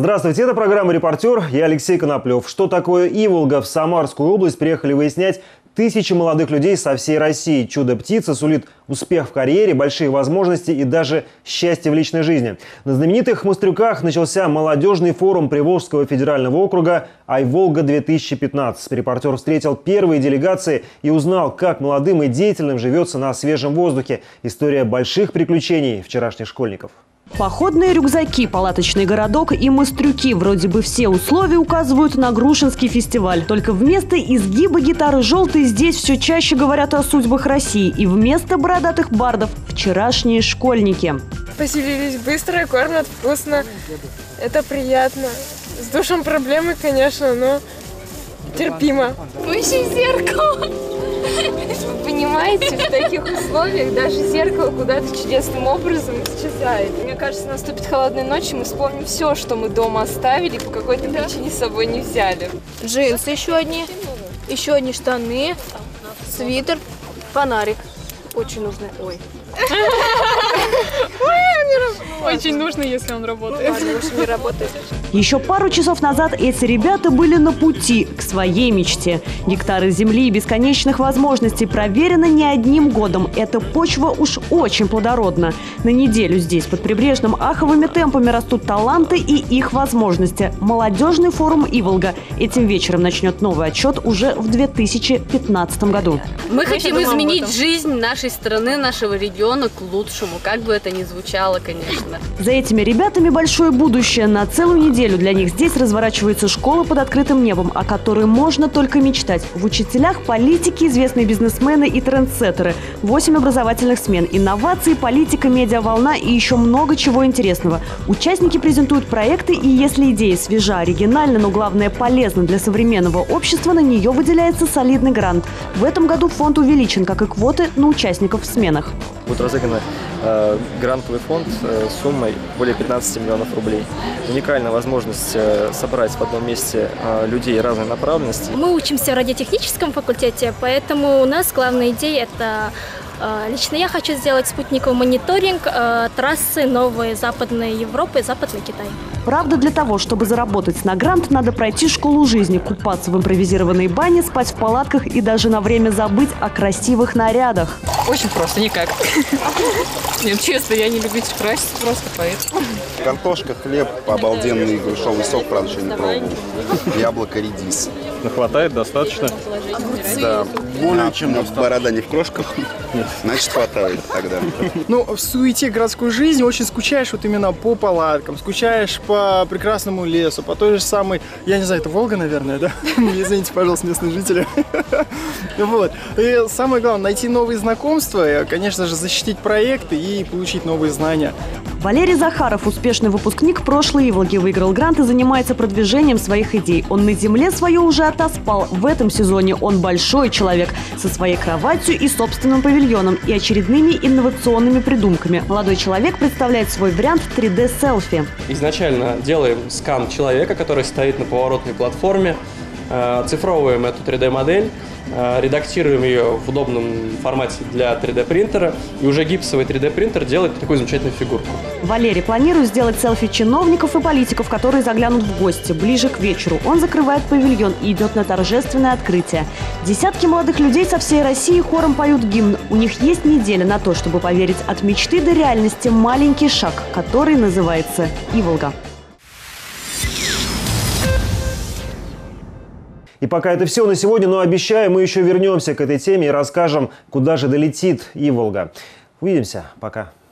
Здравствуйте, это программа «Репортер». Я Алексей Коноплев. Что такое Иволга? В Самарскую область приехали выяснять тысячи молодых людей со всей России. Чудо-птица сулит успех в карьере, большие возможности и даже счастье в личной жизни. На знаменитых Мострюках начался молодежный форум Приволжского федерального округа «Айволга-2015». Репортер встретил первые делегации и узнал, как молодым и деятельным живется на свежем воздухе. История больших приключений вчерашних школьников. Походные рюкзаки, палаточный городок и Мострюки. Вроде бы все условия указывают на Грушинский фестиваль. Только вместо изгиба гитары желтой здесь все чаще говорят о судьбах России. И вместо бородатых бардов – вчерашние школьники. Поселились быстро, кормят вкусно. Это приятно. С душем проблемы, конечно, но терпимо. Ищи зеркало. Вы понимаете, в таких условиях даже зеркало куда-то чудесным образом исчезает. Мне кажется, наступит холодная ночь, и мы вспомним все, что мы дома оставили и по какой-то причине с собой не взяли. Джинсы еще одни штаны, свитер, фонарик. Очень нужный. Ой. Очень нужно, если он работает. Не работает. Еще пару часов назад эти ребята были на пути к своей мечте. Гектары земли и бесконечных возможностей проверены не одним годом. Эта почва уж очень плодородна. На неделю здесь под прибрежным аховыми темпами растут таланты и их возможности. Молодежный форум «Иволга» этим вечером начнет новый отчет уже в 2015 году. Мы хотим изменить жизнь нашей страны, нашего региона к лучшему, как бы это ни звучало, конечно. За этими ребятами большое будущее. На целую неделю для них здесь разворачивается школа под открытым небом, о которой можно только мечтать. В учителях политики, известные бизнесмены и трендсеттеры. 8 образовательных смен, инновации, политика, медиаволна и еще много чего интересного. Участники презентуют проекты, и если идея свежа, оригинальна, но главное полезна для современного общества, на нее выделяется солидный грант. В этом году фонд увеличен, как и квоты на участников в сменах. Будет разыгран грантовый фонд с суммой более 15 миллионов рублей. Уникальная возможность собрать в одном месте людей разной направленности. Мы учимся в радиотехническом факультете, поэтому у нас главная идея – это лично я хочу сделать спутниковый мониторинг трассы новой Западной Европы и Западный Китай. Правда, для того, чтобы заработать на грант, надо пройти школу жизни, купаться в импровизированной бане, спать в палатках и даже на время забыть о красивых нарядах. Очень просто, никак. Нет, честно, я не люблю краситься, просто поэтому. Картошка, хлеб, обалденный грушевый сок, правда, еще не пробовал. Яблоко, редис. Хватает достаточно? Да, более чем достаточно. Борода не в крошках, значит хватает тогда. Ну, в суете городской жизни очень скучаешь вот именно по палаткам, скучаешь по прекрасному лесу, по той же самой, я не знаю, это Волга, наверное, да? Извините, пожалуйста, местные жители. Вот. И самое главное, найти новые знакомства, конечно же, защитить проекты и получить новые знания. Валерий Захаров, успешный выпускник прошлой Иволги, выиграл грант и занимается продвижением своих идей. Он на земле свое уже отоспал. В этом сезоне он большой человек со своей кроватью и собственным павильоном и очередными инновационными придумками. Молодой человек представляет свой вариант 3D-селфи. Изначально делаем скан человека, который стоит на поворотной платформе, оцифровываем эту 3D-модель, редактируем ее в удобном формате для 3D-принтера, и уже гипсовый 3D-принтер делает такую замечательную фигурку. Валерий планирует сделать селфи чиновников и политиков, которые заглянут в гости ближе к вечеру. Он закрывает павильон и идет на торжественное открытие. Десятки молодых людей со всей России хором поют гимн. У них есть неделя на то, чтобы поверить от мечты до реальности маленький шаг, который называется Иволга. И пока это все на сегодня, но обещаю, мы еще вернемся к этой теме и расскажем, куда же долетит Иволга. Увидимся. Пока.